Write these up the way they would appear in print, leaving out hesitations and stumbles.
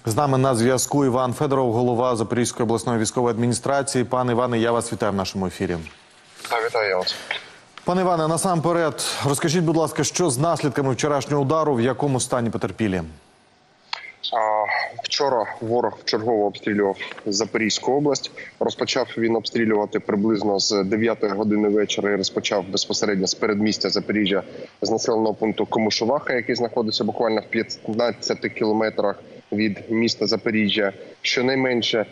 З нами на зв'язку Іван Федоров, голова Запорізької обласної військової адміністрації. Пане Іване, я вас вітаю в нашому ефірі. Вітаю вас. Пане Іване, насамперед, розкажіть, будь ласка, що з наслідками вчорашнього удару, в якому стані потерпілі? Вчора ворог вчергово обстрілював Запорізьку область. Розпочав він обстрілювати приблизно з 9 години вечора і розпочав безпосередньо з передмістя Запоріжжя, з населеного пункту Комишуваха, який знаходиться буквально в 15 кілометрах від міста Запоріжжя. Щонайменше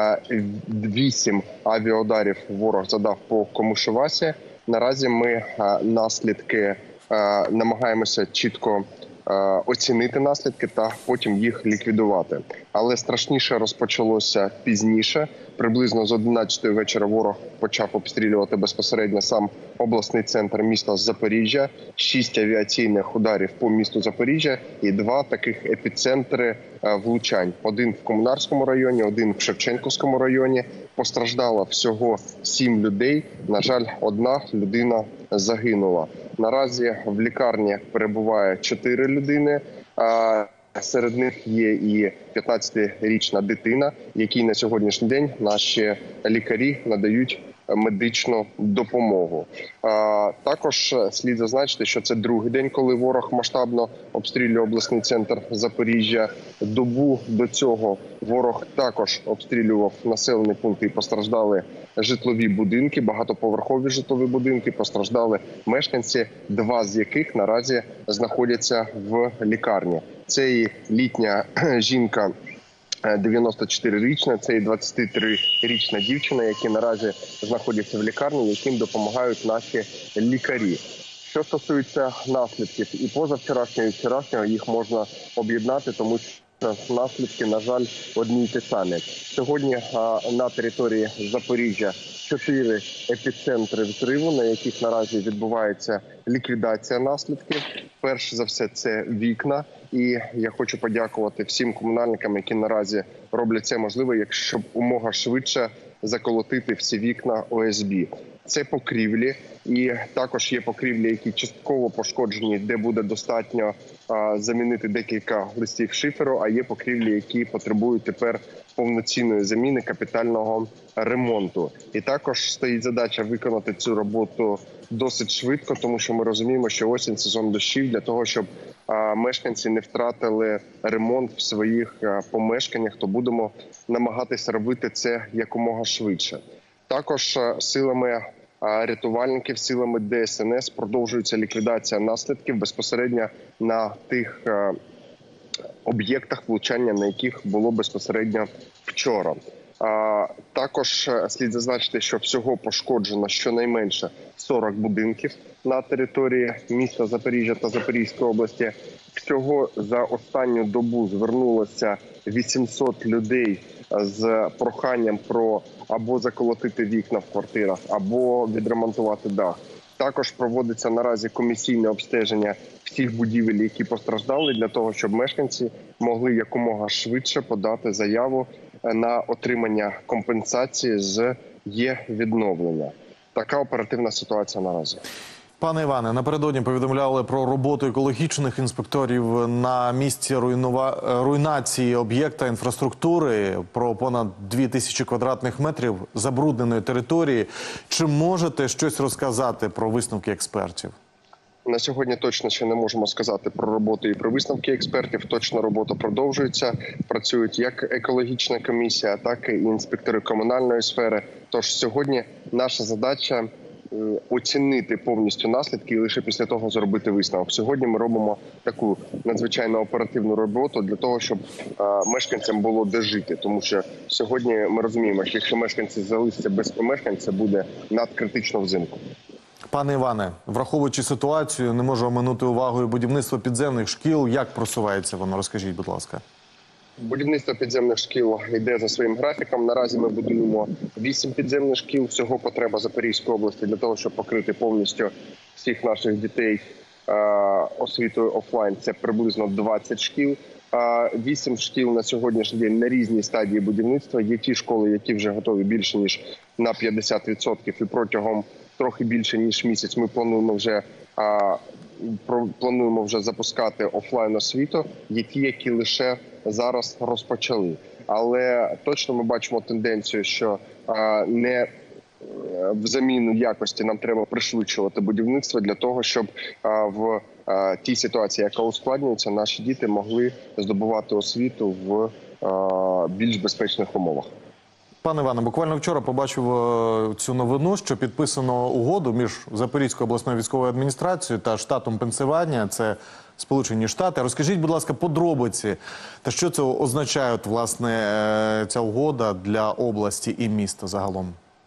8 авіаударів ворог задав по Комишувасі. Наразі ми наслідки намагаємося чітко оцінити наслідки та потім їх ліквідувати. Але страшніше розпочалося пізніше. Приблизно з 11 вечора ворог почав обстрілювати безпосередньо сам обласний центр міста Запоріжжя. 6 авіаційних ударів по місту Запоріжжя і 2 таких епіцентри влучань. Один в Комунарському районі, один в Шевченківському районі. Постраждало всього 7 людей. На жаль, 1 людина загинула. Наразі в лікарні перебуває 4 людини. Серед них є і 15-річна дитина, якій на сьогоднішній день наші лікарі надають медичну допомогу. Також слід зазначити, що це другий день, коли ворог масштабно обстрілює обласний центр Запоріжжя. Добу до цього ворог також обстрілював населені пункти і постраждали житлові будинки, багатоповерхові житлові будинки, постраждали мешканці, 2 з яких наразі знаходяться в лікарні. Це і літня жінка, 94-річна, це і 23-річна дівчина, які наразі знаходяться в лікарні, яким допомагають наші лікарі. Що стосується наслідків і позавчорашнього, і вчорашнього, їх можна об'єднати, тому що наслідки, на жаль, одні й ті самі. Сьогодні на території Запоріжжя 4 епіцентри взриву, на яких наразі відбувається ліквідація наслідків. Перш за все, це вікна. І я хочу подякувати всім комунальникам, які наразі роблять це можливе, якщо умога швидше заколотити всі вікна ОСБ. Це покрівлі, і також є покрівлі, які частково пошкоджені, де буде достатньо замінити декілька листів шиферу, а є покрівлі, які потребують тепер повноцінної заміни, капітального ремонту. І також стоїть задача виконати цю роботу досить швидко, тому що ми розуміємо, що осінь – сезон дощів, для того, щоб мешканці не втратили ремонт в своїх помешканнях, то будемо намагатися робити це якомога швидше. Також силами рятувальників, силами ДСНС продовжується ліквідація наслідків безпосередньо на тих об'єктах, влучання на яких було безпосередньо вчора. Також слід зазначити, що всього пошкоджено щонайменше 40 будинків на території міста Запоріжжя та Запорізької області. Всього за останню добу звернулося 800 людей з проханням про або заколотити вікна в квартирах, або відремонтувати дах. Також проводиться наразі комісійне обстеження всіх будівель, які постраждали, для того, щоб мешканці могли якомога швидше подати заяву на отримання компенсації з відновлення. Така оперативна ситуація наразі. Пане Іване, напередодні повідомляли про роботу екологічних інспекторів на місці руйнації об'єкта інфраструктури, про понад 2000 квадратних метрів забрудненої території. Чи можете щось розказати про висновки експертів? На сьогодні точно ще не можемо сказати про роботу і про висновки експертів. Точно робота продовжується. Працюють як екологічна комісія, так і інспектори комунальної сфери. Тож сьогодні наша задача оцінити повністю наслідки і лише після того зробити висновок. Сьогодні ми робимо таку надзвичайно оперативну роботу для того, щоб мешканцям було де жити. Тому що сьогодні ми розуміємо, що якщо мешканці залишаться без помешкань, це буде надкритично взимку. Пане Іване, враховуючи ситуацію, не можу оминути увагою будівництво підземних шкіл. Як просувається воно? Розкажіть, будь ласка. Будівництво підземних шкіл йде за своїм графіком. Наразі ми будуємо 8 підземних шкіл. Всього потреба Запорізької області для того, щоб покрити повністю всіх наших дітей освітою офлайн. Це приблизно 20 шкіл. 8 шкіл на сьогоднішній день на різній стадії будівництва. Є ті школи, які вже готові більше ніж на 50%, і протягом трохи більше ніж місяць ми плануємо вже запускати офлайн освіту. Є ті, які лише зараз розпочали. Але точно ми бачимо тенденцію, що не в заміну якості нам треба пришвидшувати будівництво для того, щоб в тій ситуації, яка ускладнюється, наші діти могли здобувати освіту в більш безпечних умовах. Пане Іване, буквально вчора побачив цю новину, що підписано угоду між Запорізькою обласною військовою адміністрацією та штатом Пенсильванія. Це Сполучені Штати. Розкажіть, будь ласка, подробиці, та що це означає, власне, ця угода для області і міста загалом?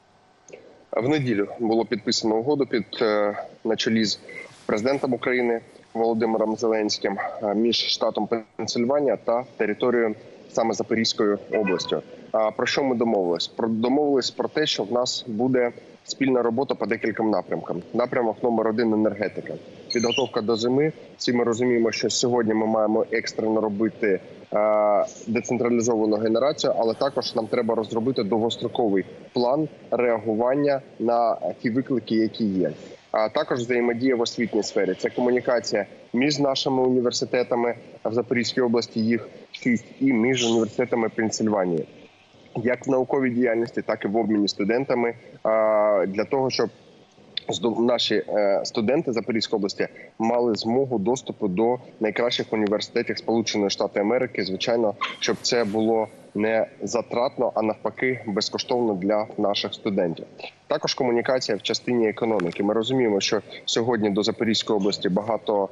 В неділю було підписано угоду на чолі з президентом України Володимиром Зеленським між штатом Пенсильванія та територією саме Запорізькою областю. Про що ми домовились? Домовились про те, що в нас буде спільна робота по декільком напрямкам. Напрямок номер 1 – енергетика. Підготовка до зими. Всі ми розуміємо, що сьогодні ми маємо екстрено робити децентралізовану генерацію, але також нам треба розробити довгостроковий план реагування на ті виклики, які є. А також взаємодія в освітній сфері. Це комунікація між нашими університетами в Запорізькій області, їх 6, і між університетами Пенсильванії. Як в науковій діяльності, так і в обміні студентами, для того, щоб наші студенти Запорізької області мали змогу доступу до найкращих університетів Сполучених Штатів Америки. Звичайно, щоб це було не затратно, а навпаки безкоштовно для наших студентів. Також комунікація в частині економіки. Ми розуміємо, що сьогодні до Запорізької області багато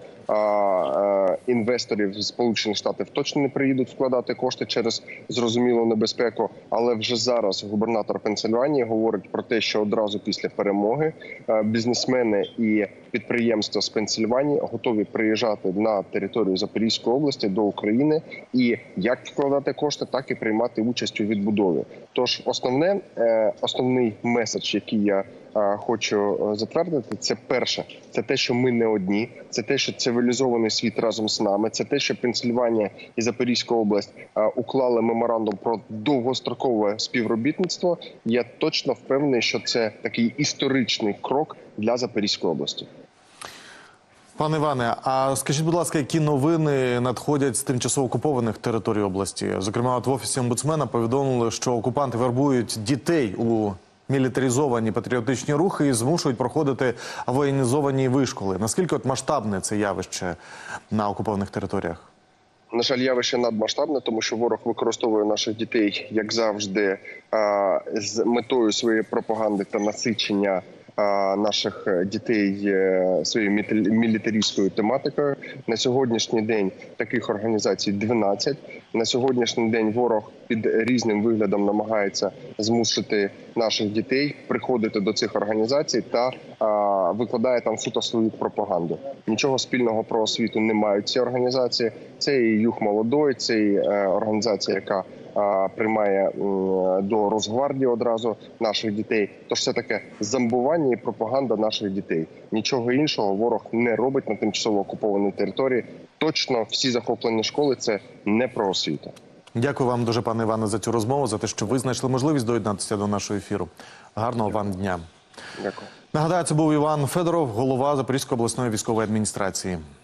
інвесторів з Сполучених Штатів точно не приїдуть вкладати кошти через зрозумілу небезпеку. Але вже зараз губернатор Пенсильванії говорить про те, що одразу після перемоги бізнесмени і підприємства з Пенсильванії готові приїжджати на територію Запорізької області до України і як вкладати кошти, так і приймати участь у відбудові. Тож основний меседж, який я хочу затвердити, це перше. Це те, що ми не одні. Це те, що цивілізований світ разом з нами. Це те, що Пенсильванія і Запорізька область уклали меморандум про довгострокове співробітництво. Я точно впевнений, що це такий історичний крок для Запорізької області. Пане Іване, а скажіть, будь ласка, які новини надходять з тимчасово окупованих територій області? Зокрема, от в Офісі омбудсмена повідомили, що окупанти вербують дітей у мілітаризовані патріотичні рухи і змушують проходити воєнізовані вишколи. Наскільки масштабне це явище на окупованих територіях? На жаль, явище надмасштабне, тому що ворог використовує наших дітей, як завжди, з метою своєї пропаганди та насичення наших дітей своєю мілітаристською тематикою. На сьогоднішній день таких організацій 12. На сьогоднішній день ворог під різним виглядом намагається змусити наших дітей приходити до цих організацій та викладає там суто свою пропаганду. Нічого спільного про освіту не мають ці організації. Це і Юг Молодой, це і організація, яка приймає до Росгвардії одразу наших дітей. Тож це таке зомбування і пропаганда наших дітей. Нічого іншого ворог не робить на тимчасово окупованій території. Точно всі захоплені школи – це не про освіту. Дякую вам дуже, пане Іване, за цю розмову, за те, що ви знайшли можливість доєднатися до нашого ефіру. Гарного вам дня. Дякую. Нагадаю, це був Іван Федоров, голова Запорізької обласної військової адміністрації.